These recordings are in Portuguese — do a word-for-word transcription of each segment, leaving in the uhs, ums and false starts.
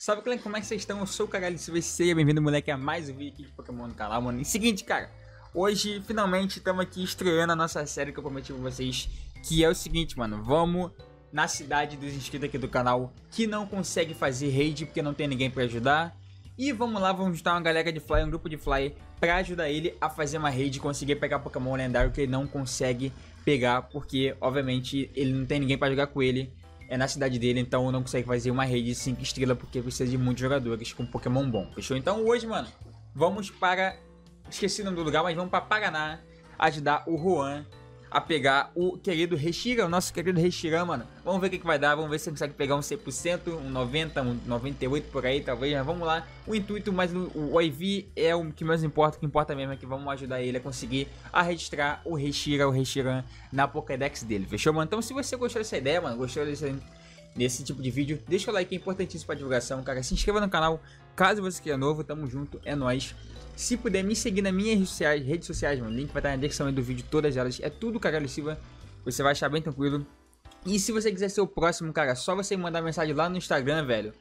Salve, clã, como é que vocês estão? Eu sou o Caralho Silva e seja bem-vindo, moleque, a mais um vídeo aqui de Pokémon no canal, mano. E seguinte, cara, hoje, finalmente, estamos aqui estreando a nossa série que eu prometi pra vocês, que é o seguinte, mano, vamos na cidade dos inscritos aqui do canal, que não consegue fazer raid porque não tem ninguém pra ajudar. E vamos lá, vamos juntar uma galera de Fly, um grupo de Fly, pra ajudar ele a fazer uma raid e conseguir pegar Pokémon lendário que ele não consegue pegar, porque, obviamente, ele não tem ninguém pra jogar com ele. É na cidade dele, então não consegue fazer uma rede de cinco estrelas porque precisa de muitos jogadores com Pokémon bom, fechou? Então hoje, mano, vamos para... Esqueci o nome do lugar, mas vamos para Paraná ajudar o Juan a pegar o querido Reshiram, o nosso querido Reshiram, mano. Vamos ver o que, que vai dar, vamos ver se ele consegue pegar um cem por cento, um noventa por cento, um noventa e oito por cento por aí, talvez, mas vamos lá. O intuito, mas o, o I V é o que mais importa, o que importa mesmo é que vamos ajudar ele a conseguir a registrar o Reshiram, o Reshiram na Pokédex dele, fechou, mano? Então se você gostou dessa ideia, mano, gostou desse, desse tipo de vídeo, deixa o like, é importantíssimo pra divulgação, cara. Se inscreva no canal, caso você queira novo, tamo junto, é nóis. Se puder me seguir nas minhas redes sociais, redes sociais, mano, o link vai estar na descrição aí do vídeo, todas elas, é tudo Caralho Silva, você vai achar bem tranquilo. E se você quiser ser o próximo, cara, só você mandar mensagem lá no Instagram, velho,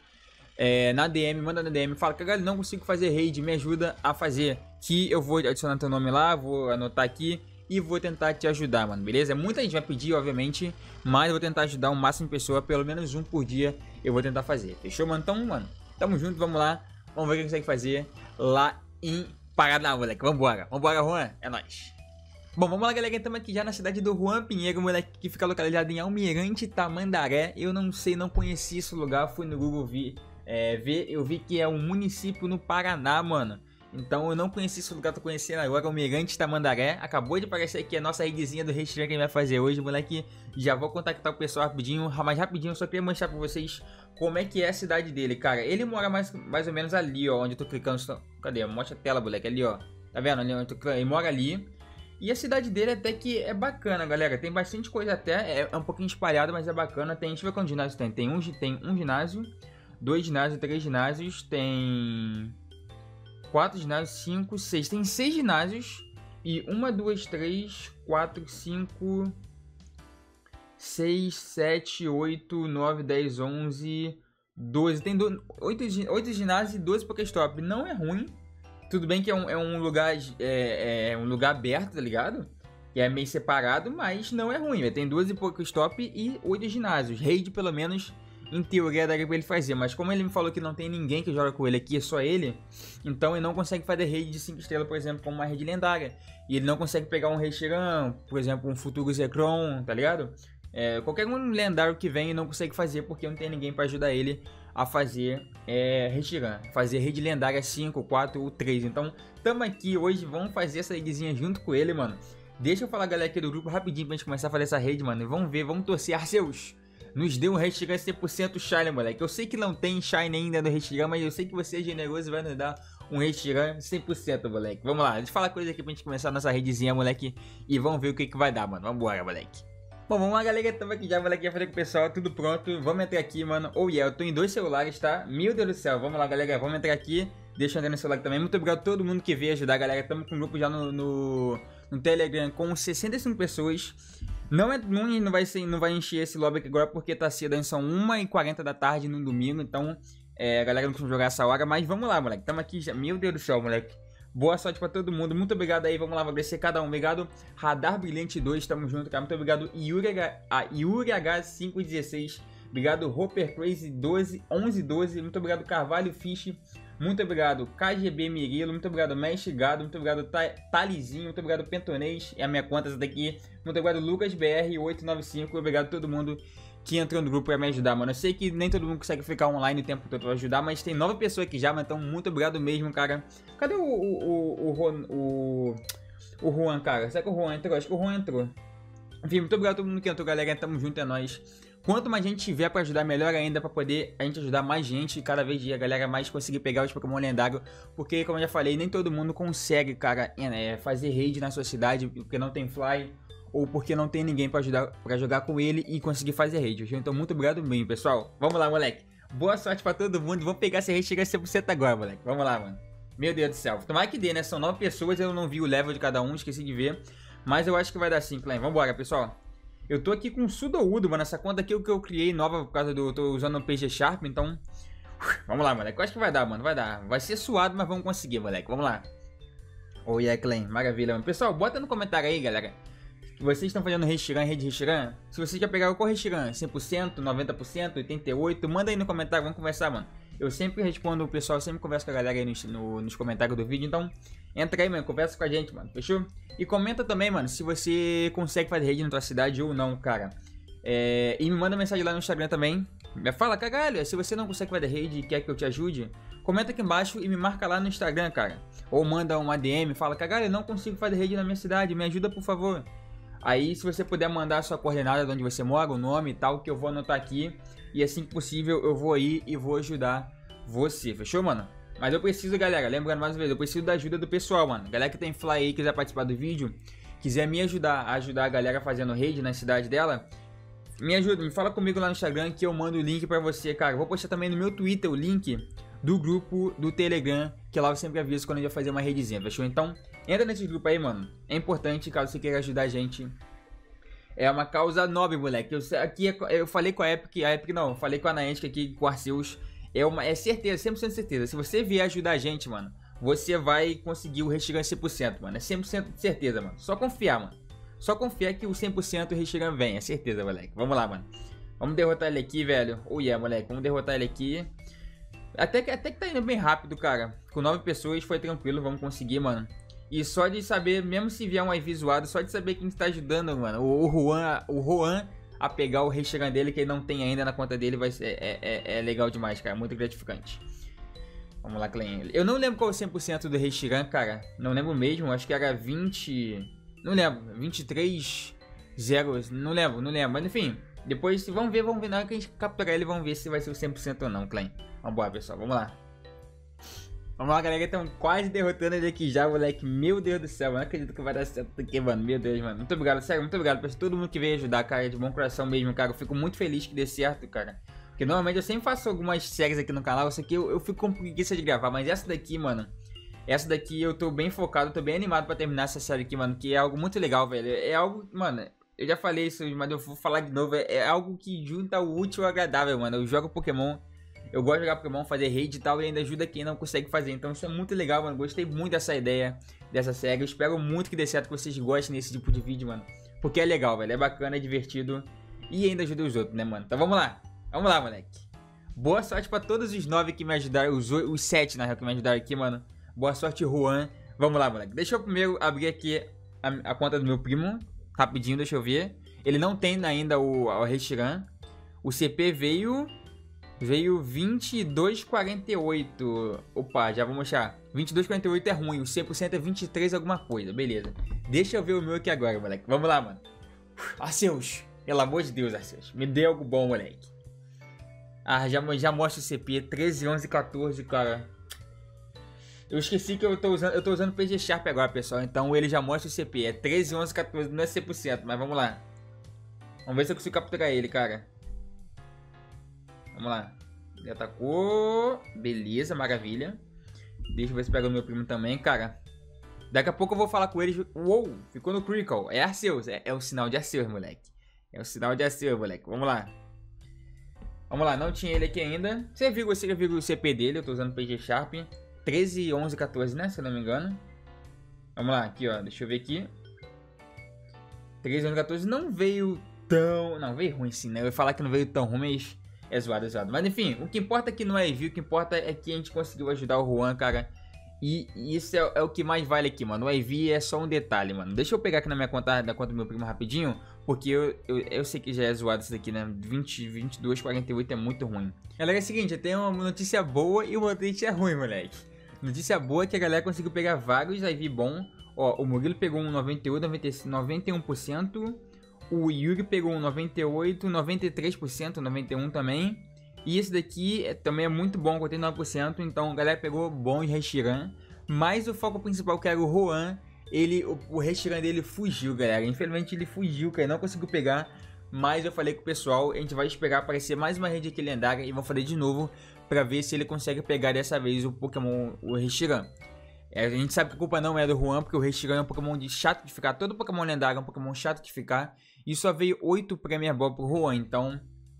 é, na D M, manda na D M, fala, Caralho, não consigo fazer raid, me ajuda a fazer, que eu vou adicionar teu nome lá, vou anotar aqui e vou tentar te ajudar, mano, beleza? Muita gente vai pedir, obviamente, mas eu vou tentar ajudar o máximo de pessoa, pelo menos um por dia eu vou tentar fazer, fechou, mano? Então, mano, tamo junto, vamos lá, vamos ver o que consegue fazer lá em Paraná, moleque. Vambora. Vambora, Juan. É nóis. Bom, vamos lá, galera. Estamos aqui já na cidade do Juan Pinheiro, moleque, que fica localizado em Almirante Tamandaré. Eu não sei, não conheci esse lugar. Fui no Google vi, é, ver. Eu vi que é um município no Paraná, mano. Então eu não conheci esse lugar, tô conhecendo agora. Almirante Tamandaré. Acabou de aparecer aqui a nossa redezinha do Reshiram que a gente vai fazer hoje, moleque. Já vou contactar o pessoal rapidinho. Mas rapidinho, eu só queria mostrar pra vocês como é que é a cidade dele, cara. Ele mora mais, mais ou menos ali, ó, onde eu tô clicando. Cadê? Mostra a tela, moleque. Ali, ó. Tá vendo? Ali onde eu tô clicando. Ele mora ali. E a cidade dele até que é bacana, galera. Tem bastante coisa até. É um pouquinho espalhado, mas é bacana. Tem, deixa eu ver quantos ginásios tem. Tem um, tem um ginásio, dois ginásios, três ginásios. Tem quatro ginásios, cinco, seis. Tem seis ginásios. E uma, duas, três, quatro, cinco... seis, sete, oito, nove, dez, onze, doze. Tem oito ginásios e doze Pokéstop. Não é ruim. Tudo bem que é um, é um lugar é, é um lugar aberto, tá ligado? Que é meio separado, mas não é ruim. Tem doze Pokéstop e oito ginásios. Raid, pelo menos, em teoria, daria pra ele fazer. Mas como ele me falou que não tem ninguém que joga com ele aqui, é só ele, então ele não consegue fazer raid de cinco estrelas, por exemplo, como uma raid lendária. E ele não consegue pegar um Reshiram, por exemplo, um Futuro Zekrom, tá ligado? É, qualquer um lendário que vem não consegue fazer porque não tem ninguém para ajudar ele a fazer é, Reshiram, fazer rede lendária cinco, quatro ou três. Então, tamo aqui hoje, vamos fazer essa redezinha junto com ele, mano. Deixa eu falar, galera, aqui do grupo rapidinho pra gente começar a fazer essa rede, mano. E vamos ver, vamos torcer. Arceus, nos dê um Reshiram cem por cento Shine, moleque. Eu sei que não tem Shine ainda no Reshiram, mas eu sei que você é generoso e vai nos dar um Reshiram cem por cento, moleque. Vamos lá, deixa eu falar coisa aqui pra gente começar a nossa redezinha, moleque. E vamos ver o que que vai dar, mano. Vambora, moleque. Bom, vamos lá, galera, estamos aqui já, moleque, já falei com o pessoal, tudo pronto, vamos entrar aqui, mano. Oh, yeah, eu tô em dois celulares, tá? Meu Deus do céu, vamos lá, galera, vamos entrar aqui, deixa eu entrar no celular também. Muito obrigado a todo mundo que veio ajudar, galera, estamos com um grupo já no, no, no Telegram com sessenta e cinco pessoas. Não, é, não, não, vai ser, não vai encher esse lobby aqui agora porque tá cedo, são uma e quarenta da tarde no domingo, então é, a galera não costuma jogar essa hora, mas vamos lá, moleque, estamos aqui já, meu Deus do céu, moleque. Boa sorte pra todo mundo, muito obrigado aí, vamos lá, vou agradecer cada um, obrigado Radar Brilhante dois, tamo junto, cara, muito obrigado Yuri, a Yuri H cinco dezesseis, obrigado Hopper Crazy doze, onze doze, muito obrigado Carvalho Fish, muito obrigado K G B Mirilo, muito obrigado Mestre Gado, muito obrigado Talizinho, muito obrigado Pentonês, é a minha conta essa daqui, muito obrigado Lucas B R oito nove cinco, obrigado a todo mundo que entrou no grupo pra me ajudar, mano. Eu sei que nem todo mundo consegue ficar online o tempo todo pra ajudar, mas tem nove pessoas aqui já, mas então muito obrigado mesmo, cara. Cadê o o, o, o, o, o Juan, cara? Será que o Juan entrou? Acho que o Juan entrou. Enfim, muito obrigado a todo mundo que entrou, galera. Tamo junto, é nóis. Quanto mais gente tiver pra ajudar, melhor ainda, pra poder a gente ajudar mais gente e cada vez a galera mais conseguir pegar os Pokémon lendários. Porque, como eu já falei, nem todo mundo consegue, cara, é, fazer raid na sua cidade, porque não tem Fly, ou porque não tem ninguém pra ajudar pra jogar com ele e conseguir fazer raid. Então, muito obrigado mesmo, pessoal. Vamos lá, moleque. Boa sorte pra todo mundo. Vamos pegar esse raid chegar a cem por cento agora, moleque. Vamos lá, mano. Meu Deus do céu. Tomara que dê, né? São nove pessoas, eu não vi o level de cada um, esqueci de ver. Mas eu acho que vai dar sim, clã. Vambora, pessoal. Eu tô aqui com o Sudowoodo, mano. Essa conta aqui é o que eu criei nova por causa do... Eu tô usando o P G Sharp, então... Vamos lá, moleque. Eu acho que vai dar, mano. Vai dar. Vai ser suado, mas vamos conseguir, moleque. Vamos lá. Oh, yeah, Clan. Maravilha, mano. Pessoal, bota no comentário aí, galera. Vocês estão fazendo Reshiram, rede Reshiram? Se vocês já pegaram qual Reshiram? cem por cento, noventa por cento, oitenta e oito por cento? Manda aí no comentário, vamos conversar, mano. Eu sempre respondo o pessoal, eu sempre converso com a galera aí nos, no, nos comentários do vídeo. Então, entra aí, mano. Conversa com a gente, mano. Fechou? E comenta também, mano, se você consegue fazer rede na tua cidade ou não, cara. É, e me manda mensagem lá no Instagram também. Fala, cagalho, se você não consegue fazer rede e quer que eu te ajude, comenta aqui embaixo e me marca lá no Instagram, cara. Ou manda uma D M, fala, cagalho, eu não consigo fazer rede na minha cidade, me ajuda por favor. Aí se você puder mandar a sua coordenada de onde você mora, o nome e tal, que eu vou anotar aqui. E assim que possível eu vou aí e vou ajudar você, fechou, mano? Mas eu preciso, galera, lembrando mais uma vez, eu preciso da ajuda do pessoal, mano. Galera que tem fly aí, quiser participar do vídeo, quiser me ajudar a ajudar a galera fazendo rede na cidade dela, me ajuda, me fala comigo lá no Instagram que eu mando o link pra você, cara. Vou postar também no meu Twitter o link do grupo do Telegram, que lá eu sempre aviso quando a gente vai fazer uma redezinha, fechou? Então, entra nesse grupo aí, mano. É importante, caso você queira ajudar a gente. É uma causa nobre, moleque. Eu, aqui eu falei com a Epic, a Epic não, eu falei com a Niantic aqui, com o Arceus. É, uma, é certeza, cem por cento de certeza. Se você vier ajudar a gente, mano, você vai conseguir o Reshiram cem por cento, mano. É cem por cento de certeza, mano. Só confiar, mano. Só confiar que o cem por cento Reshiram vem, é certeza, moleque. Vamos lá, mano. Vamos derrotar ele aqui, velho. Oh yeah, moleque. Vamos derrotar ele aqui. Até que, até que tá indo bem rápido, cara. Com nove pessoas foi tranquilo, vamos conseguir, mano. E só de saber, mesmo se vier um I V zoado, só de saber quem está ajudando, mano. O, o Juan, o Juan a pegar o Reshiram dele, que ele não tem ainda na conta dele, vai ser, é, é, é legal demais, cara. Muito gratificante. Vamos lá, Clan. Eu não lembro qual é o cem por cento do Reshiram, cara. Não lembro mesmo, acho que era vinte... Não lembro, vinte e três zeros, não lembro, não lembro, mas enfim, depois vamos ver, vamos ver, na hora que a gente capturar ele, vamos ver se vai ser o cem por cento ou não, Clan. Vambora, pessoal, vamos lá. Vamos lá, galera, estamos quase derrotando ele aqui já, moleque, meu Deus do céu, eu não acredito que vai dar certo aqui, mano, meu Deus, mano. Muito obrigado, sério, muito obrigado pra todo mundo que veio ajudar, cara, de bom coração mesmo, cara, eu fico muito feliz que dê certo, cara. Porque normalmente eu sempre faço algumas séries aqui no canal, isso aqui eu, eu fico com preguiça de gravar, mas essa daqui, mano... Essa daqui eu tô bem focado, tô bem animado pra terminar essa série aqui, mano. Que é algo muito legal, velho. É algo, mano, eu já falei isso, mas eu vou falar de novo. É algo que junta o útil ao agradável, mano. Eu jogo Pokémon, eu gosto de jogar Pokémon, fazer raid e tal, e ainda ajuda quem não consegue fazer. Então isso é muito legal, mano. Gostei muito dessa ideia, dessa série. Eu espero muito que dê certo, que vocês gostem desse tipo de vídeo, mano. Porque é legal, velho. É bacana, é divertido e ainda ajuda os outros, né, mano? Então vamos lá. Vamos lá, moleque. Boa sorte pra todos os nove que me ajudaram, os, os sete, na real, que me ajudaram aqui, mano. Boa sorte, Juan. Vamos lá, moleque. Deixa eu primeiro abrir aqui a, a conta do meu primo. Rapidinho, deixa eu ver. Ele não tem ainda o, o Reshiram. O C P veio... Veio vinte e dois vírgula quarenta e oito. Opa, já vou mostrar. vinte e dois vírgula quarenta e oito é ruim. O cem por cento é vinte e três alguma coisa. Beleza. Deixa eu ver o meu aqui agora, moleque. Vamos lá, mano. Arceus. Pelo amor de Deus, Arceus. Me dê algo bom, moleque. Ah, já, já mostra o C P. treze, onze, quatorze, cara. Eu esqueci que eu tô usando, eu tô usando P G Sharp agora, pessoal. Então ele já mostra o C P. É treze, onze, quatorze, não é cem por cento, mas vamos lá. Vamos ver se eu consigo capturar ele, cara. Vamos lá. Ele atacou. Beleza, maravilha. Deixa eu ver se pega o meu primo também, cara. Daqui a pouco eu vou falar com ele. Uou, ficou no Critical. É Arceus, é, é o sinal de Arceus, moleque. É o sinal de Arceus, moleque. Vamos lá. Vamos lá, não tinha ele aqui ainda. Você viu, você já viu o C P dele, eu tô usando P G Sharp. treze, onze, quatorze, né? Se eu não me engano. Vamos lá, aqui, ó. Deixa eu ver aqui. treze, onze, quatorze não veio tão... Não, veio ruim sim, né? Eu ia falar que não veio tão ruim, mas é zoado, é zoado. Mas enfim, o que importa aqui não é review. O que importa é que a gente conseguiu ajudar o Juan, cara. E, e isso é, é o que mais vale aqui, mano. O I V é só um detalhe, mano. Deixa eu pegar aqui na minha conta, da conta do meu primo rapidinho. Porque eu, eu, eu sei que já é zoado isso daqui, né? vinte, vinte e dois, quarenta e oito é muito ruim. Galera, é o seguinte, eu tenho uma notícia boa e uma notícia ruim, moleque. Notícia boa é que a galera conseguiu pegar vários I V bom. Ó, o Murilo pegou um noventa e oito, noventa e cinco, noventa e um por cento. O Yuri pegou um noventa e oito, noventa e três por cento, noventa e um por cento também. E esse daqui é, também é muito bom, com oitenta e nove por cento. Então a galera pegou bons Reshiram. Mas o foco principal, que era o Juan, ele, o, o Reshiram dele fugiu, galera. Infelizmente ele fugiu, cara, não conseguiu pegar. Mas eu falei com o pessoal, a gente vai esperar aparecer mais uma rede aqui lendária e vou fazer de novo pra ver se ele consegue pegar dessa vez o Pokémon, o Reshiram. É, a gente sabe que a culpa não é do Juan, porque o Reshiram é um Pokémon de chato de ficar. Todo Pokémon lendário é um Pokémon chato de ficar. E só veio oito Premier Ball pro Juan, então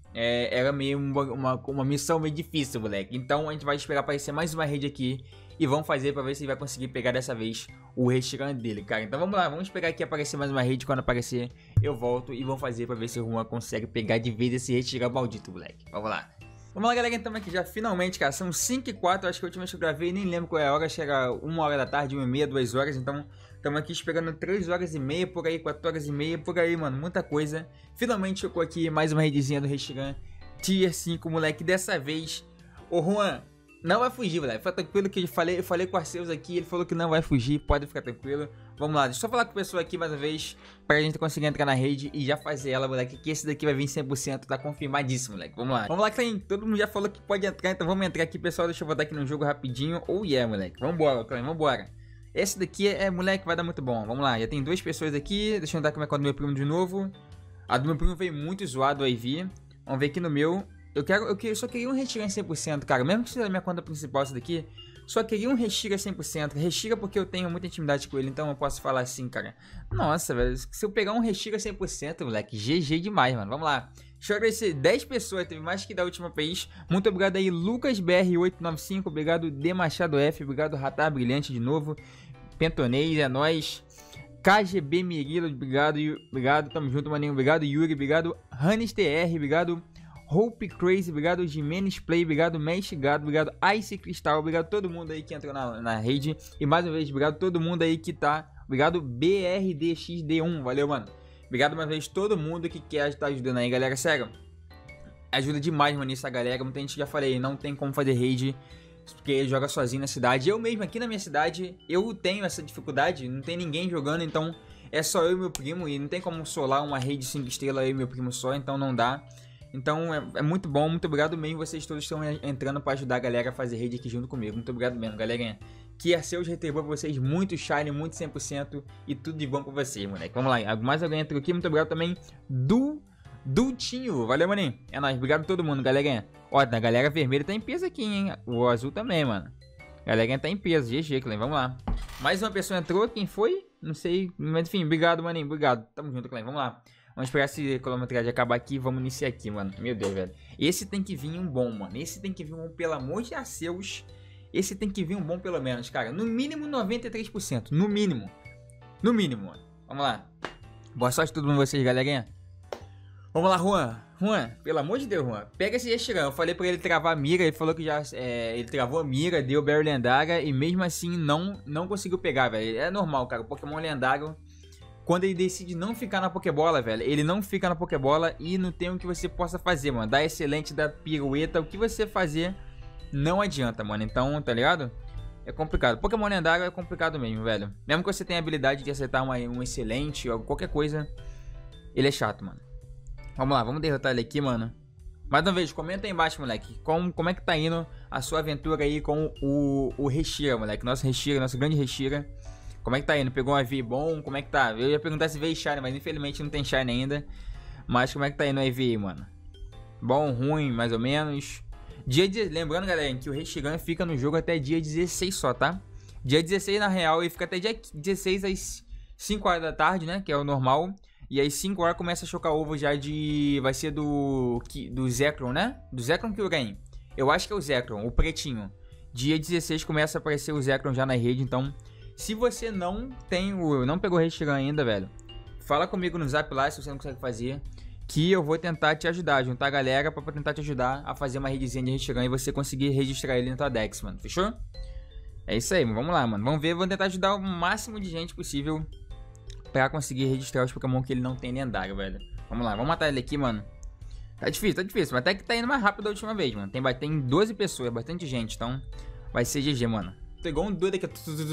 é, era meio uma, uma, uma missão meio difícil, moleque. Então a gente vai esperar aparecer mais uma rede aqui e vamos fazer pra ver se ele vai conseguir pegar dessa vez o Reshiram dele, cara. Então vamos lá, vamos esperar aqui aparecer mais uma rede. Quando aparecer eu volto e vamos fazer pra ver se o Juan consegue pegar de vez esse Reshiram maldito, moleque. Vamos lá. Vamos lá, galera, então aqui já finalmente, cara, são cinco e quatro, acho que a última vez que eu gravei, nem lembro qual é a hora, chega uma hora da tarde, uma e meia, duas horas, então estamos aqui esperando três horas e meia, por aí, quatro horas e meia, por aí, mano, muita coisa. Finalmente chegou aqui mais uma redezinha do Reshiram, Tier cinco, moleque, dessa vez, o Juan não vai fugir, moleque, fica tranquilo que eu falei, eu falei com o Arceus aqui, ele falou que não vai fugir, pode ficar tranquilo. Vamos lá, deixa eu só falar com a pessoa aqui mais uma vez, pra gente conseguir entrar na rede e já fazer ela, moleque, que esse daqui vai vir cem por cento, tá confirmadíssimo, moleque. Vamos lá. Vamos lá, Clem, todo mundo já falou que pode entrar, então vamos entrar aqui, pessoal, deixa eu botar aqui no jogo rapidinho. Oh yeah, moleque, vambora, Clem, vambora. Esse daqui é, moleque, vai dar muito bom, vamos lá, já tem duas pessoas aqui, deixa eu andar com a conta do meu primo de novo. A do meu primo veio muito zoado, o I V, vamos ver aqui no meu. Eu quero, eu, quero, eu só queria um Reshiram cem por cento, cara, mesmo que seja a minha conta principal essa daqui. Só queria um Reshiram cem por cento. Reshiram porque eu tenho muita intimidade com ele, então eu posso falar assim, cara. Nossa, velho, se eu pegar um Reshiram cem por cento, moleque, G G demais, mano. Vamos lá. Deixa eu agradecer dez pessoas, teve mais que da última vez. Muito obrigado aí, Lucas B R oito nove cinco, obrigado D Machado F, obrigado Ratar Brilhante de novo. Pentonês, é nóis. K G B Mirilo, obrigado, obrigado, tamo junto, maninho. Obrigado, Yuri, obrigado, Hannes T R, obrigado. Hope Crazy, obrigado Jimenez Play, obrigado Mesh Gado, obrigado Ice Cristal, obrigado todo mundo aí que entrou na, na rede. E mais uma vez, obrigado todo mundo aí que tá, obrigado B R D X D um, valeu, mano. Obrigado mais uma vez todo mundo que quer estar ajudando aí, galera, sério. Ajuda demais, mano, essa galera, muita gente já falei, não tem como fazer raid, porque joga sozinho na cidade. Eu mesmo aqui na minha cidade, eu tenho essa dificuldade, não tem ninguém jogando, então é só eu e meu primo, e não tem como solar uma raid cinco estrelas eu e meu primo só, então não dá. Então é, é muito bom, muito obrigado mesmo, vocês todos estão entrando para ajudar a galera a fazer rede aqui junto comigo, muito obrigado mesmo, galerinha. Que Arceus retribua pra vocês muito shine, muito cem por cento e tudo de bom pra vocês, moleque. Vamos lá, mais alguém entrou aqui, muito obrigado também, do Dultinho, valeu, maninho. É nóis, obrigado a todo mundo, galerinha. Ó, a galera vermelha tá em peso aqui, hein, o azul também, mano. Galerinha tá em peso, G G, Clem, vamos lá. Mais uma pessoa entrou, quem foi? Não sei, mas enfim, obrigado, maninho, obrigado. Tamo junto, Clem, vamos lá. Vamos esperar esse quilometragem acabar aqui e vamos iniciar aqui, mano. Meu Deus, velho. Esse tem que vir um bom, mano. Esse tem que vir um bom, pelo amor de Arceus. Esse tem que vir um bom pelo menos, cara. No mínimo noventa e três por cento. No mínimo. No mínimo, mano. Vamos lá. Boa sorte a todo mundo vocês, galerinha. Vamos lá, Juan. Juan, pelo amor de Deus, Juan. Pega esse Reshiram. Eu falei pra ele travar a mira. Ele falou que já... É, ele travou a mira, deu Berry lendária. E mesmo assim não, não conseguiu pegar, velho. É normal, cara. O Pokémon lendário... Quando ele decide não ficar na Pokébola, velho, ele não fica na Pokébola e não tem o que você possa fazer, mano. Dá excelente, dá pirueta, o que você fazer não adianta, mano. Então, tá ligado? É complicado. Pokémon lendário é complicado mesmo, velho. Mesmo que você tenha a habilidade de acertar uma, um excelente ou qualquer coisa, ele é chato, mano. Vamos lá, vamos derrotar ele aqui, mano. Mais uma vez, comenta aí embaixo, moleque. Como, como é que tá indo a sua aventura aí com o, o Reshiram, moleque. Nosso Reshiram, nosso grande Reshiram. Como é que tá indo? Pegou um I V bom? Como é que tá? Eu ia perguntar se veio Shine, mas infelizmente não tem Shine ainda. Mas como é que tá indo o I V aí, mano? Bom, ruim, mais ou menos. Dia de... Lembrando, galera, que o Reshiram fica no jogo até dia dezesseis só, tá? Dia dezesseis, na real, ele fica até dia dezesseis às cinco horas da tarde, né? Que é o normal. E às cinco horas começa a chocar ovo já de... Vai ser do... Do Zekrom, né? Do Zekrom que eu ganhei. Eu acho que é o Zekrom, o pretinho. Dia dezesseis começa a aparecer o Zekrom já na rede, então... Se você não tem o... Não pegou o Reshiram ainda, velho, fala comigo no zap lá se você não consegue fazer, que eu vou tentar te ajudar, juntar a galera pra tentar te ajudar a fazer uma redezinha de Reshiram e você conseguir registrar ele na tua Dex, mano. Fechou? É isso aí, vamos lá, mano. Vamos ver, vou tentar ajudar o máximo de gente possível pra conseguir registrar os Pokémon que ele não tem lendário, velho. Vamos lá, vamos matar ele aqui, mano. Tá difícil, tá difícil, mas até que tá indo mais rápido da última vez, mano. Tem, tem doze pessoas, bastante gente, então vai ser G G, mano. Pegou um doido aqui,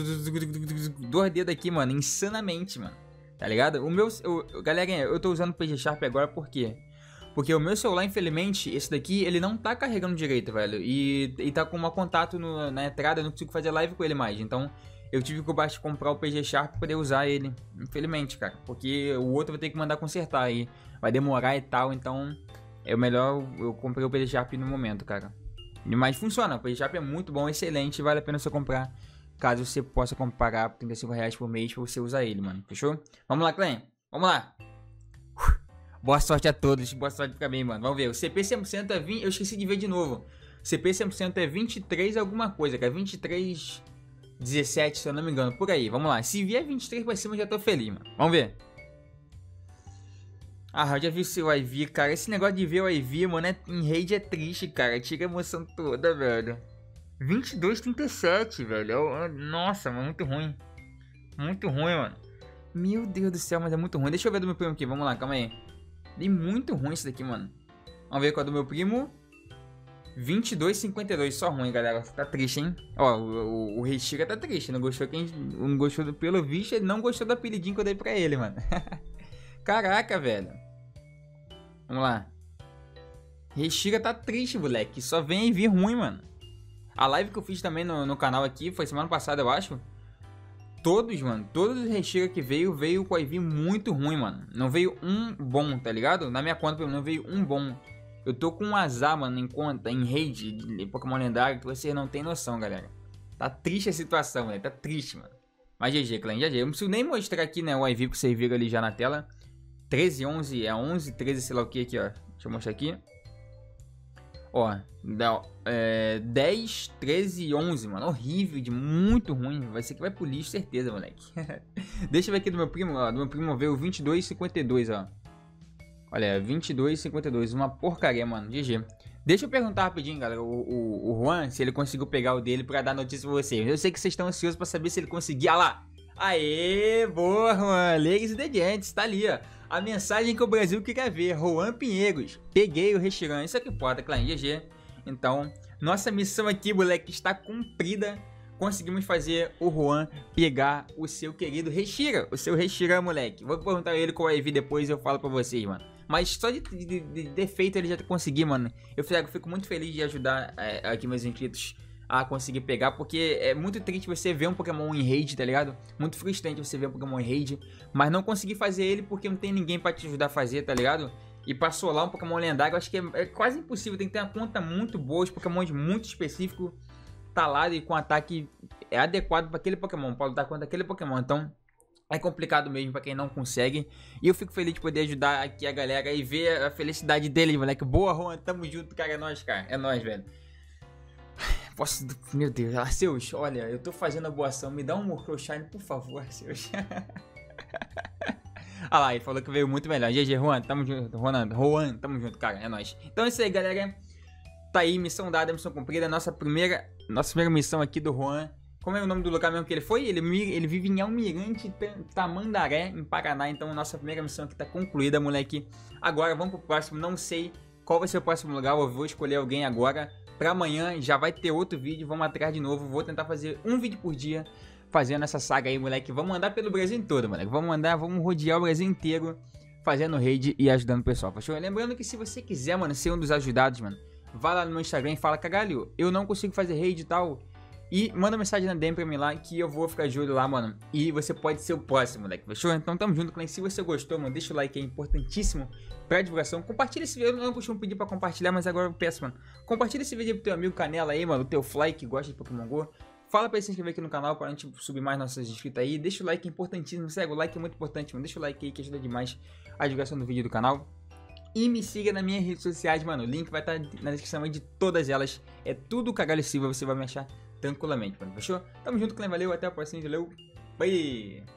dois dedos aqui, mano, insanamente, mano, tá ligado? O meu, eu, galerinha, eu tô usando o P G Sharp agora por quê? Porque o meu celular, infelizmente, esse daqui, ele não tá carregando direito, velho, e, e tá com um contato no, na entrada, eu não consigo fazer live com ele mais, então eu tive que comprar o P G Sharp pra poder usar ele, infelizmente, cara, porque o outro vai ter que mandar consertar aí, vai demorar e tal, então é o melhor, eu comprei o P G Sharp no momento, cara. Mas funciona, o P G Sharp é muito bom, excelente, vale a pena você comprar, caso você possa pagar trinta e cinco reais por mês pra você usar ele, mano, fechou? Vamos lá, Clem, vamos lá. Boa sorte a todos, boa sorte pra mim, mano. Vamos ver, o C P cem por cento é vinte... Eu esqueci de ver de novo. C P cem por cento é vinte e três alguma coisa, cara. vinte e três... dezessete, se eu não me engano, por aí. Vamos lá, se vier vinte e três pra cima, eu já tô feliz, mano. Vamos ver. Ah, eu já vi o seu I V, cara. Esse negócio de ver o I V, mano, é... em raid é triste, cara. Tira a emoção toda, velho. vinte e dois, trinta e sete, velho. Nossa, mano, muito ruim. Muito ruim, mano. Meu Deus do céu, mas é muito ruim. Deixa eu ver do meu primo aqui, vamos lá, calma aí. Dei muito ruim isso daqui, mano. Vamos ver qual é do meu primo. vinte e dois, cinquenta e dois, só ruim, galera. Tá triste, hein? Ó, o, o, o Rechiga tá triste. Não gostou quem. Não gostou do, pelo visto, ele não gostou do apelidinho que eu dei pra ele, mano. Caraca, velho. Vamos lá. Rechiga tá triste, moleque. Só vem aí vir ruim, mano. A live que eu fiz também no, no canal aqui foi semana passada, eu acho. Todos, mano, todos os Rechiga que veio, veio com I V muito ruim, mano. Não veio um bom, tá ligado? Na minha conta, não veio um bom. Eu tô com um azar, mano, em conta, em raid de Pokémon lendário, que vocês não tem noção, galera. Tá triste a situação, velho. Tá triste, mano. Mas G G, clã, G G. Eu não preciso nem mostrar aqui, né, o I V pra vocês verem ali já na tela. treze, onze, é onze, treze, sei lá o que aqui, ó. Deixa eu mostrar aqui. Ó, é, dez, treze, onze, mano. Horrível, de muito ruim. Vai ser que vai pro lixo, certeza, moleque. Deixa eu ver aqui do meu primo, ó. Do meu primo veio vinte e dois, cinquenta e dois, ó. Olha, vinte e dois, cinquenta e dois. Uma porcaria, mano. G G. Deixa eu perguntar rapidinho, galera. O, o, o Juan, se ele conseguiu pegar o dele pra dar notícia pra vocês. Eu sei que vocês estão ansiosos pra saber se ele conseguir. Ah lá. Aê, boa, Juan. Ladies e Gents, tá ali, ó. A mensagem que o Brasil queria ver. Juan Pinheiros. Peguei o Reshiram. Isso é que importa, clã. G G. Então, nossa missão aqui, moleque, está cumprida. Conseguimos fazer o Juan pegar o seu querido Reshira. O seu Reshira, moleque. Vou perguntar a ele qual é a I V depois e eu falo pra vocês, mano. Mas só de, de, de defeito ele já conseguiu, mano. Eu fico muito feliz de ajudar é, aqui meus inscritos a conseguir pegar, porque é muito triste você ver um Pokémon em raid, tá ligado? Muito frustrante você ver um Pokémon em raid, mas não conseguir fazer ele porque não tem ninguém pra te ajudar a fazer, tá ligado? E pra solar um Pokémon lendário, eu acho que é, é quase impossível, tem que ter uma conta muito boa, os Pokémons muito específicos, talado e com ataque é adequado pra aquele Pokémon, pra lutar contra aquele Pokémon, então... É complicado mesmo pra quem não consegue. E eu fico feliz de poder ajudar aqui a galera e ver a felicidade deles, moleque. Boa, Juan, tamo junto, cara. É nóis, cara. É nóis, velho. Posso... Meu Deus, Arceus, olha, eu tô fazendo a boa ação. Me dá um Murkrow Shine, por favor, Arceus. Ah lá, ele falou que veio muito melhor. G G, Juan, tamo junto. Juan, Juan, tamo junto, cara. É nóis. Então é isso aí, galera. Tá aí, missão dada, missão cumprida. Nossa primeira, nossa primeira missão aqui do Juan. Como é o nome do lugar mesmo que ele foi? Ele, ele vive em Almirante Tamandaré, em Paraná. Então, nossa primeira missão aqui tá concluída, moleque. Agora, vamos pro próximo. Não sei qual vai ser o próximo lugar. Eu vou escolher alguém agora. Pra amanhã já vai ter outro vídeo. Vamos atrás de novo. Vou tentar fazer um vídeo por dia fazendo essa saga aí, moleque. Vamos andar pelo Brasil todo, moleque. Vamos andar, vamos rodear o Brasil inteiro fazendo raid e ajudando o pessoal. Fechou? Lembrando que se você quiser, mano, ser um dos ajudados, mano, vai lá no meu Instagram e fala, cagalho, eu não consigo fazer raid e tal. E manda mensagem na D M pra mim lá que eu vou ficar de olho lá, mano. E você pode ser o próximo, moleque. Fechou? Então tamo junto, clã. Se você gostou, mano, deixa o like aí, importantíssimo pra divulgação. Compartilha esse vídeo. Eu não costumo pedir pra compartilhar, mas agora eu peço, mano. Compartilha esse vídeo aí pro teu amigo Canela aí, mano. O teu Fly que gosta de Pokémon Go. Fala pra ele se inscrever aqui no canal pra gente subir mais nossos inscritos aí. Deixa o like, é importantíssimo. Segue, o like é muito importante, mano. Deixa o like aí que ajuda demais a divulgação do vídeo do canal. E me siga nas minhas redes sociais, mano. O link vai estar na descrição aí de todas elas. É tudo Cagalho Silva, você vai me achar tranquilamente, mano. Fechou? Tamo junto, clã. Valeu, até a próxima. Valeu. Bye!